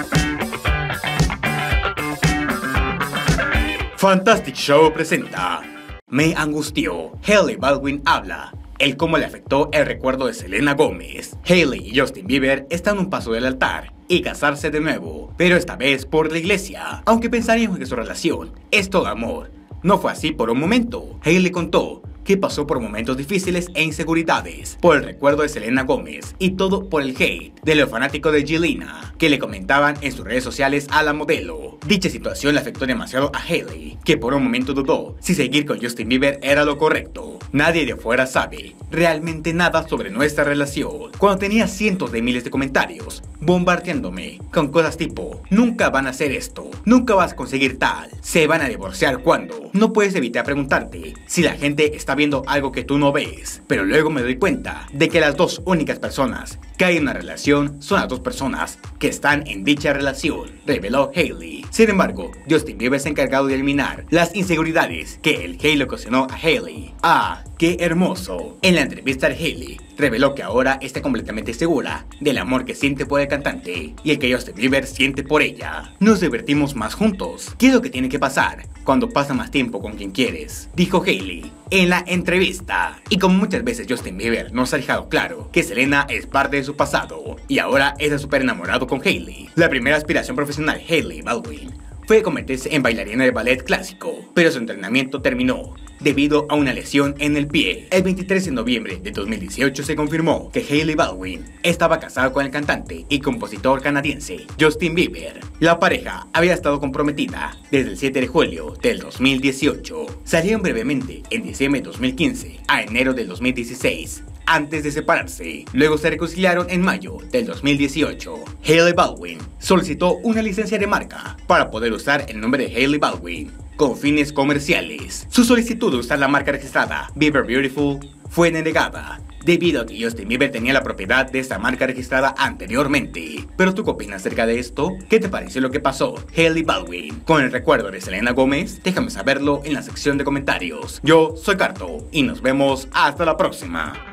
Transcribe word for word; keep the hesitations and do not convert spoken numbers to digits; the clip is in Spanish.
Fantastic Show presenta Me angustió. Hailey Baldwin habla. El cómo le afectó el recuerdo de Selena Gómez. Hailey y Justin Bieber están a un paso del altar y casarse de nuevo, pero esta vez por la iglesia. Aunque pensaríamos que su relación es todo amor, no fue así por un momento. Hailey contó que pasó por momentos difíciles e inseguridades por el recuerdo de Selena Gómez y todo por el hate de los fanáticos de Jelena que le comentaban en sus redes sociales a la modelo. Dicha situación le afectó demasiado a Hailey, que por un momento dudó si seguir con Justin Bieber era lo correcto. Nadie de afuera sabe realmente nada sobre nuestra relación. Cuando tenía cientos de miles de comentarios bombardeándome con cosas tipo: nunca van a hacer esto, nunca vas a conseguir tal, se van a divorciar cuando. No puedes evitar preguntarte si la gente está viendo algo que tú no ves. Pero luego me doy cuenta de que las dos únicas personas que hay en una relación son las dos personas que están en dicha relación, reveló Hailey. Sin embargo, Justin Bieber se ha encargado de eliminar las inseguridades que el hate le ocasionó a Hailey. ¡Ah, qué hermoso! En la entrevista de Hailey reveló que ahora está completamente segura del amor que siente por el cantante y el que Justin Bieber siente por ella. Nos divertimos más juntos. ¿Qué es lo que tiene que pasar cuando pasa más tiempo con quien quieres?, dijo Hailey en la entrevista. Y como muchas veces Justin Bieber nos ha dejado claro que Selena es parte de su pasado y ahora está súper enamorado con Hailey. La primera aspiración profesional de Hailey Baldwin fue convertirse en bailarina de ballet clásico, pero su entrenamiento terminó debido a una lesión en el pie. El veintitrés de noviembre de dos mil dieciocho se confirmó que Hailey Baldwin estaba casada con el cantante y compositor canadiense Justin Bieber. La pareja había estado comprometida desde el siete de julio del dos mil dieciocho. Salieron brevemente en diciembre de dos mil quince a enero del dos mil dieciséis. Antes de separarse, luego se reconciliaron en mayo del dos mil dieciocho. Hailey Baldwin solicitó una licencia de marca para poder usar el nombre de Hailey Baldwin con fines comerciales. Su solicitud de usar la marca registrada Bieber Beautiful fue denegada debido a que Justin Bieber tenía la propiedad de esta marca registrada anteriormente. ¿Pero tú qué opinas acerca de esto? ¿Qué te pareció lo que pasó Hailey Baldwin con el recuerdo de Selena Gómez? Déjame saberlo en la sección de comentarios. Yo soy Carto y nos vemos hasta la próxima.